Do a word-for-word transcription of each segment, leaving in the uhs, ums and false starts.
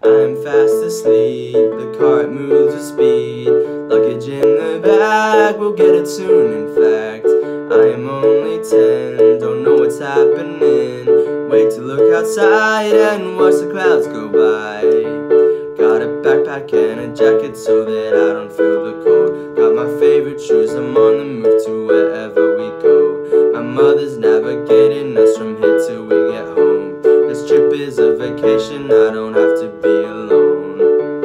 I'm fast asleep, the cart moves with speed. Luggage in the back, we'll get it soon. In fact, I am only ten, don't know what's happening. Wait to look outside and watch the clouds go by. Got a backpack and a jacket so that I don't feel the cold. Got my favorite shoes, I'm on the move to wherever we go. My mother's navigating us from here till we get home. This trip is a vacation, I don't have to be alone.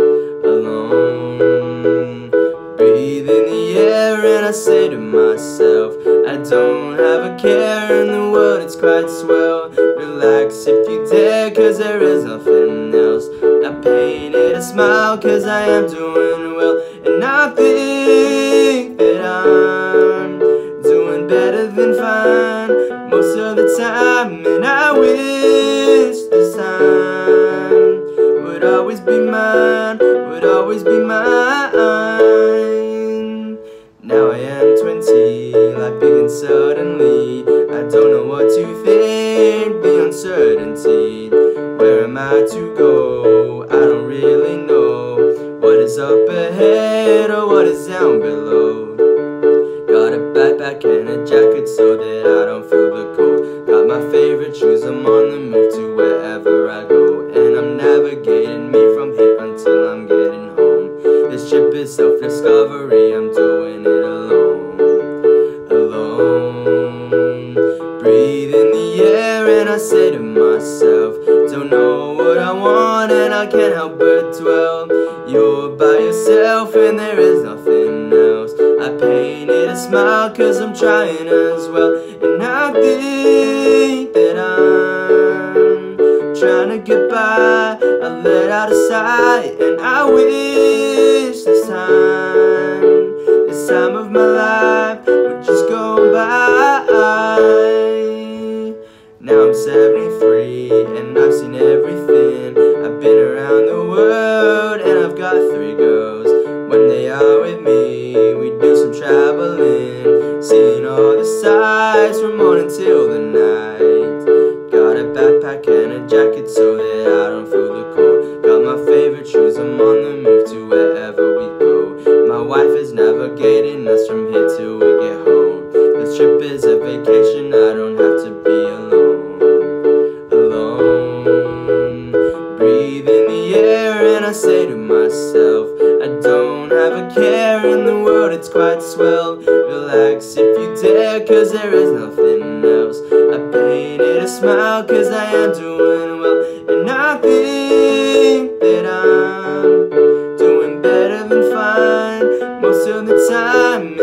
Alone. Breathe in the air and I say to myself, I don't have a care in the world, it's quite swell. Relax if you dare, cause there is nothing else. I painted a smile cause I am doing well. And I think that I'm doing better than fine most of the time. And I wish this time would always be mine, would always be mine. Now I am twenty, life begins suddenly. I don't know what to think, the uncertainty. Where am I to go? I don't really know what is up ahead or what is down below. Got a backpack and a jacket so that I don't feel the cold. Got my favorite shoes, I'm on the move to wherever I go. And I'm navigating me from here until I'm getting home. This trip is self-discovery, I'm doing it alone. Alone. Breathe in the air and I say to myself, don't know what I want and I can't help but dwell. You're by yourself and there is nothing else. I painted a smile cause I'm trying as well. And I think that I'm trying to get by. I let out a sigh and I wish this time, this time of my life would just go by. Now I'm seventy-three and I've seen everything. I've been around the world and I've got three girls. When they are with me, we do some traveling, seeing all the sights from morning till the night. Got a backpack and a jacket so that I don't feel the cold. Got my favorite shoes, I'm on the move to wherever we go. My wife is navigating us from here till we get home. This trip is a vacation, I don't have to be alone. Alone. Breathe in the air and I say to myself, I don't have a care in the world, it's quite swell. Relax if you dare, cause there is nothing else. I painted a smile cause I am doing well. And I think that I'm doing better than fine most of the time.